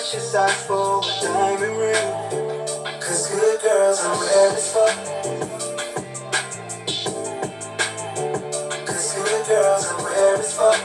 was, she size for a diamond ring. Cause good girls are rare as fuck. Cause good girls are rare as fuck.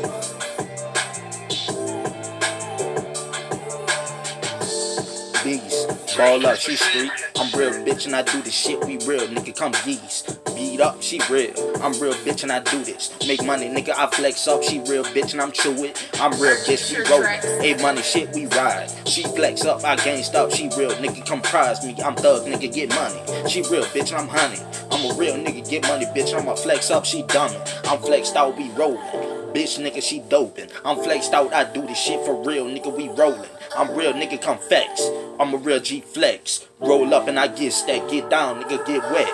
Bees, ball up, she street. I'm real bitch and I do this shit, we real, nigga, come geese. Beat up, she real. I'm real bitch and I do this. Make money, nigga, I flex up. She real bitch and I'm true it. I'm real bitch, we roll. Ain't money shit, we ride. She flex up, I gangsta up. She real nigga, come prize me. I'm thug nigga, get money. She real bitch and I'm honey. I'm a real nigga, get money, bitch. I'm a flex up, she dummin'. I'm flexed out, we rollin'. Bitch nigga, she doping. I'm flexed out, I do this shit for real, nigga, we rollin'. I'm real nigga, come flex. I'm a real G flex. Roll up and I get stacked. Get down, nigga, get wet.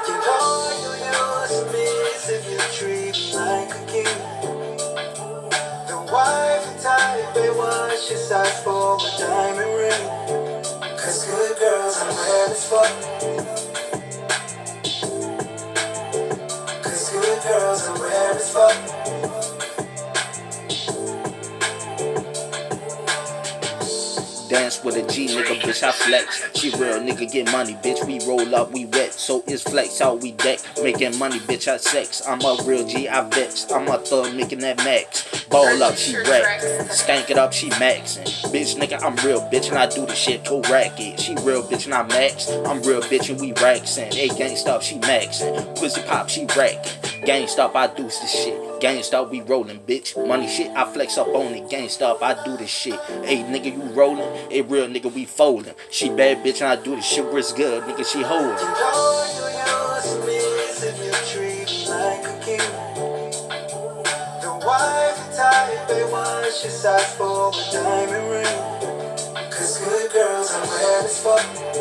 If you treat me like a king, the wife and type they was, she size for a diamond ring. Cause good girls are rare as fuck. Cause good girls are rare as fuck. Dance with a G nigga, bitch, I flex. She real nigga, get money, bitch, we roll up, we wet. So it's flex out, we deck. Making money, bitch, I sex. I'm a real G, I vex. I'm a thug making that max. Ball up, she wreck. Stank it up, she maxin'. Bitch nigga, I'm real bitch and I do the shit to rack it. She real bitch and I max. I'm real bitch and we raxin'. Hey, gangsta up, she maxin'. Pussy pop, she rackin'. Gangsta up, I do this shit. Gangsta up, we rollin', bitch. Money shit, I flex up on it. Gangsta up, I do this shit. Hey, nigga, you rollin'? Hey, real nigga, we foldin'. She bad bitch and I do this shit. What's good, nigga? She holdin'. If you treat me like a king, the wife and type they was, she size for a diamond ring. Cause good girls are rare as fuck.